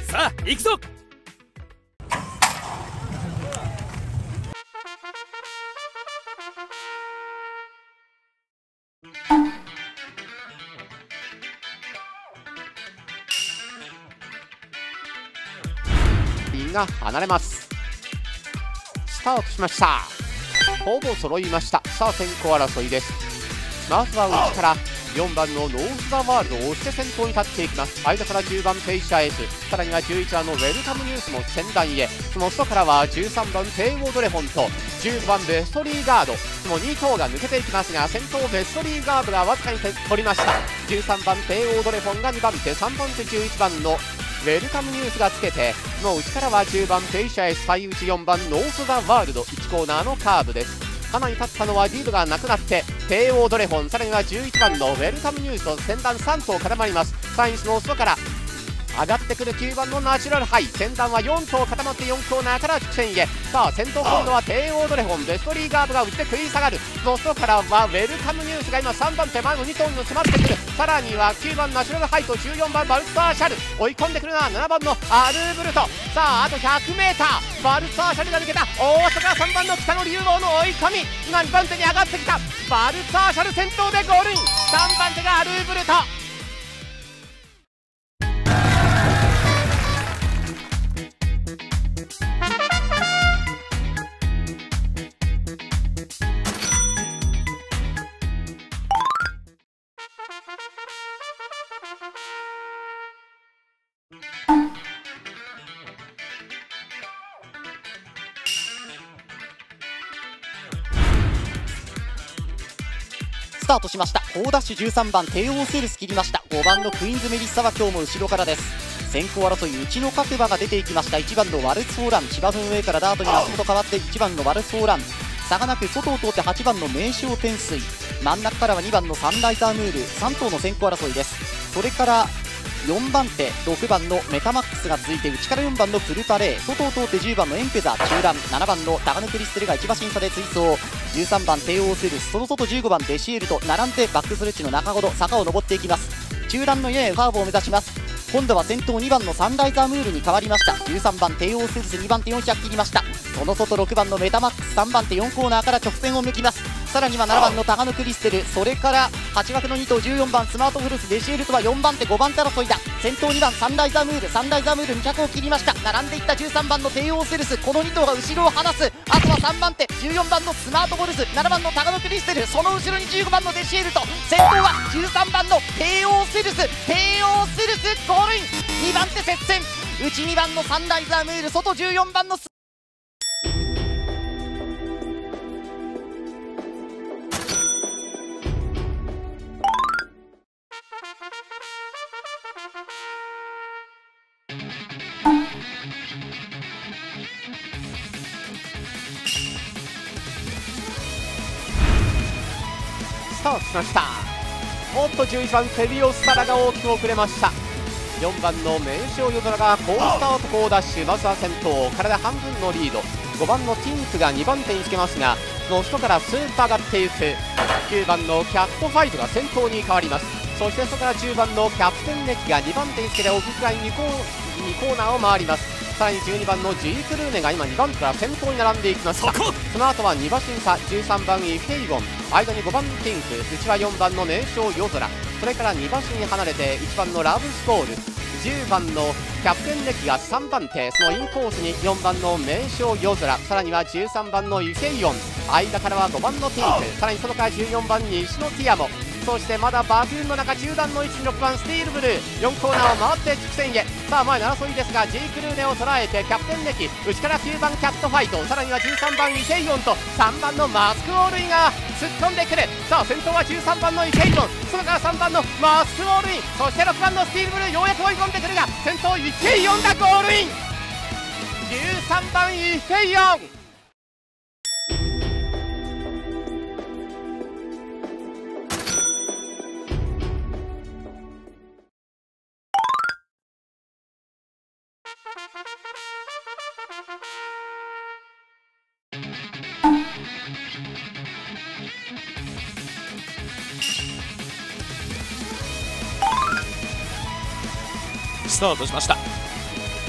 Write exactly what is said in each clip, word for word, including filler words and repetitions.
さあ行くぞ。 ンが離れます。スタートしました。ほぼ揃いました。さあ先行争いです。まずは内からよんばんのノース・ザ・ワールドを押して先頭に立っていきます。間からじゅうばんペイシャーエース、さらにはじゅういちばんのウェルカムニュースも先団へ。その外からはじゅうさんばんテイオードレフォンとじゅうごばんベストリーガード、そのに頭が抜けていきますが、先頭ベストリーガードがわずかに取りました。じゅうさんばんテイオードレフォンがにばん手、さんばん手じゅういちばんのウェルカムニュースがつけて、その内からはじゅうばんペイシャーエース、最内よんばんノース・ザ・ワールド、いちコーナーのカーブです。かなり立ったのはリードがなくなってテイオードレフォン、さらにはじゅういちばんのウェルカムニュースと先団さん頭固まります。さらにその外から上がってくるきゅうばんのナチュラルハイ、先団はよん頭固まってよんコーナーから直線へ。さあ先頭今度はテイオードレフォン、ベストリーガードが内で食い下がる。その外からはウェルカムニュースが今さんばん手前のに頭に迫ってくる。さらにはきゅうばんナチュラルハイとじゅうよんばんバルサーシャル、追い込んでくるのはななばんのアルーブルト。さああと ひゃくメーター、 バルサーシャルが抜けた。大阪さんばんの北の竜王の追い込み、今にばん手に上がってきた。バルサーシャル先頭でゴールイン、さんばん手がアルーブルト。 スタートしました。好ダッシュじゅうさんばんテイオーセルス切りました。ごばんのクイーンズメリッサは今日も後ろからです。先行争い内の各馬が出ていきました。いちばんのワルツフォーラン、芝生上からダートに足元変わっていちばんのワルツフォーラン、差がなく外を通ってはちばんの名将天水、真ん中からはにばんのサンライザームール、さん頭の先行争いです。それからよんばん手ろくばんのメタマックスが続いて、内からよんばんのプルパレー、外を通ってじゅうばんのエンペザー中段、ななばんのタガヌクリステルがいち馬身差で追走、じゅうさんばんテイオーセルス、その外じゅうごばんデシエルと並んでバックストレッチの中ほど坂を登っていきます。中段のややカーブを目指します。今度は先頭にばんのサンライザームールに変わりました。じゅうさんばんテイオーセルス、にばん手よんひゃく切りました。その外ろくばんのメタマックス、さんばん手よんコーナーから直線を向きます。さらにはななばんのタガノクリステル、それからはち枠のに頭じゅうよんばんスマートフルスデシエルとはよんばん手ごばん手争いだ。先頭にばんサンライザームール、サンライザームールにひゃくを切りました。並んでいったじゅうさんばんのテイオーセルス、このに頭が後ろを離す。あとはさんばん手じゅうよんばんのスマートフルス、ななばんのタガノクリステル、その後ろにじゅうごばんのデシエルと、先頭はじゅうさんばんのテイオーセルス、テイオーセルスゴールイン、にばん手接戦、内にばんのサンライザームール、外じゅうよんばんのススタートしました。おっとじゅういちばんテリオスタラが大きく遅れました。よんばんの名将夜空が好スタート好ダッシュ、まずは先頭体半分のリード、ごばんのティンクがにばん手につけますが、その外からスーッと上がっていくきゅうばんのキャットファイトが先頭に変わります。そして外からじゅうばんのキャプテンネキがにばん手につけてオフフライン 2, コーにコーナーを回ります。さらにじゅうにばんのジークルーネが今にばん手から先頭に並んでいきました。その後はに馬身差じゅうさんばんイフェイゴン、間にごばんティンク、内はよんばんの名将夜空、それからに馬身離れていちばんのラブスコール、じゅうばんのキャプテンネキがさんばん手、そのインコースによんばんの名将夜空、さらにはじゅうさんばんのイフェイオン、間からはごばんのティンク、さらに外からじゅうよんばん西のティアモ、そしてまだバグーンの中中段の位置にろくばんスティールブルー、よんコーナーを回って直線へ。さあ前の争いですが、ジークルーネを捉えてキャプテンネキ、内からきゅうばんキャットファイト、さらにはじゅうさんばんイフェイオンとさんばんのマスクオールインが突っ込んでくる。さあ先頭はじゅうさんばんのイフェイオン、それからさんばんのマスクオールイン、そしてろくばんのスティールブルー、ようやく追い込んでくるが先頭イフェイオンがゴールイン、じゅうさんばんイフェイオン。 スタートしました。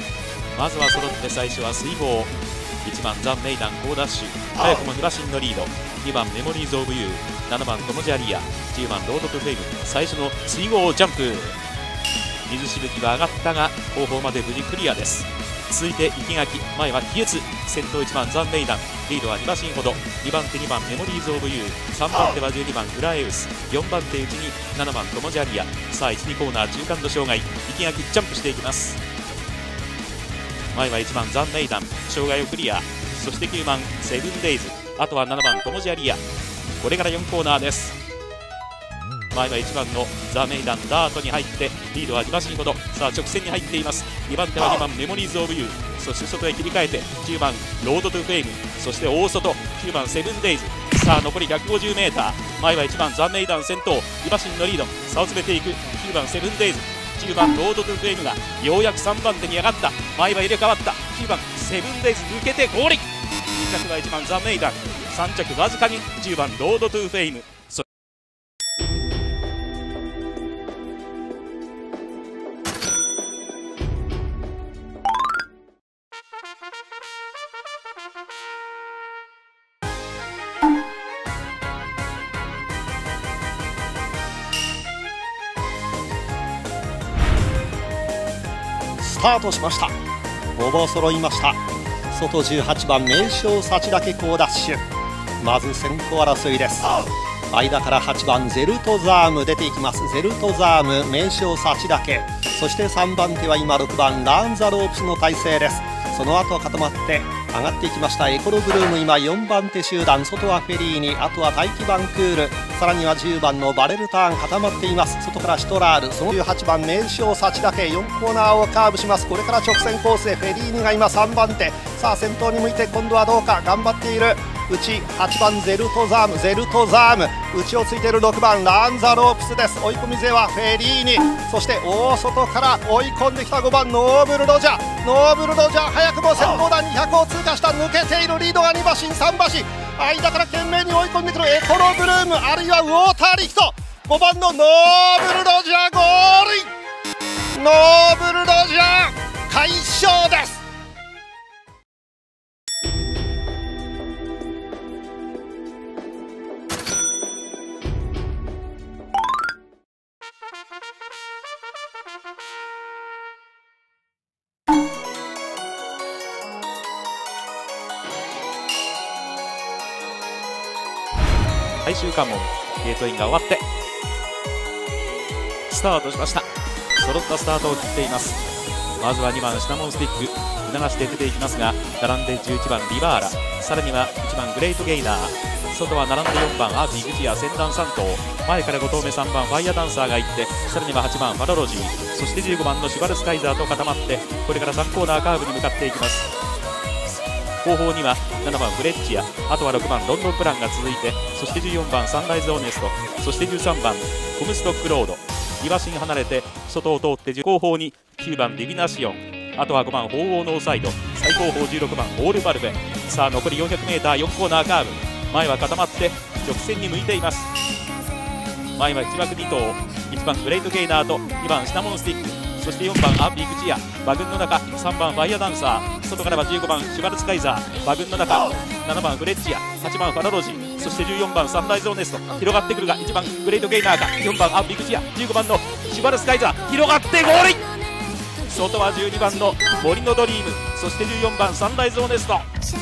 まずは揃って最初は水濠、いちばんザ・メイダン好ダッシュ、早くもニバシンのリード、にばんメモリーズ・オブ・ユー、ななばんトモジャリア、じゅうばんロード・トゥ・フェイム、最初の水濠ジャンプ、水しぶきは上がったが後方まで無事クリアです。続いて生垣、前はキエツ、先頭いちばんザ・メイダン、リードはに馬身ほど、にばん手にばんメモリーズ・オブ・ユー、さんばん手はじゅうにばんグラエウス、よんばん手内にななばんトモジャリア、さあいち、にコーナー中間の障害、生垣ジャンプしていきます。前はいちばんザ・メイダン、障害をクリア、そしてきゅうばんセブンデイズ、あとはななばんトモジャリア、これからよんコーナーです。前はいちばんのザ・メイダンダートに入ってリードはに馬身ほど、さあ直線に入っています。にばん手はにばんメモリーズ・オブ・ユー、そして外へ切り替えてじゅうばんロード・トゥ・フェイム、そして大外きゅうばんセブンデイズ、さあ残り ひゃくごじゅうメーター、前はいちばんザ・メイダン先頭、に馬身のリード、差を詰めていくきゅうばんセブンデイズ、じゅうばんロード・トゥ・フェイムがようやくさんばん手に上がった。前は入れ替わった。きゅうばんセブンデイズ抜けてゴール。に着はいちばんザ・メイダン、さん着わずかにじゅうばんロード・トゥ・フェイム。 スタートしました。ごぼう揃いました。外じゅうはちばん名将幸だけ好ダッシュ、まず先行争いです。間からはちばんゼルトザーム出ていきます。ゼルトザーム名将幸だけ、そしてさんばん手は今ろくばんラーンザロープスの体勢です。その後固まって上がっていきましたエコロブルーム、今よんばん手集団、外はフェリーに、あとは大気バンクール、さらにはじゅうばんのバレルターン固まっています。外からシトラール、そのじゅうはちばん名将幸だけよんコーナーをカーブします。これから直線コースへフェリーニが今さんばん手、さあ先頭に向いて今度はどうか、頑張っている内はちばんゼルトザーム、ゼルトザーム内をついているろくばんランザロープスです。追い込み勢はフェリーニ、そして大外から追い込んできたごばんノーブルロジャー、ノーブルロジャー早くも先頭団にひゃくを通過した。抜けているリードがに馬身さん馬身、間から懸命に追い込んでくるエコロブルーム、あるいはウォーターリフト、ごばんのノーブルロジャーゴールイン、ノーブルロジャー快勝です。 最終関門ゲートインが終わってスタートしました。揃ったスタートを切っています。まずはにばんシナモンスティック促して出ていきますが、並んでじゅういちばんリバーラ、さらにはいちばんグレートゲイナー、外は並んでよんばんアービーグジア先団さん頭、前からご頭目さんばんファイヤーダンサーがいって、さらにははちばんファロロジー、そしてじゅうごばんのシュバルスカイザーと固まってこれからさんコーナーカーブに向かっていきます。後方にはななばんフレッチア、あとはろくばんロンドンプランが続いて、そしてじゅうよんばんサンライズオネスト、そしてじゅうさんばんコムストックロード、に馬身離れて外を通って後方にきゅうばんディビナシオン、あとはごばん鳳凰ノーサイド、最後方じゅうろくばんオールバルベ。さあ残り よんひゃくメーター よんコーナーカーブ、前は固まって直線に向いています。前はいち枠に頭、いちばんグレートゲイナーとにばんシナモンスティック、そしてよんばんアービーグジア、馬群の中さんばんファイヤーダンサー、外からはじゅうごばんシュバルツカイザー、馬群の中ななばんフレッチア、はちばんファラロジー、そしてじゅうよんばんサンライズオネスト、広がってくるがいちばんグレートゲイナーか、よんばんアービーグジア、じゅうごばんのシュバルツカイザー、広がってゴールイン。外はじゅうにばんの森のドリーム、そしてじゅうよんばんサンライズオネスト、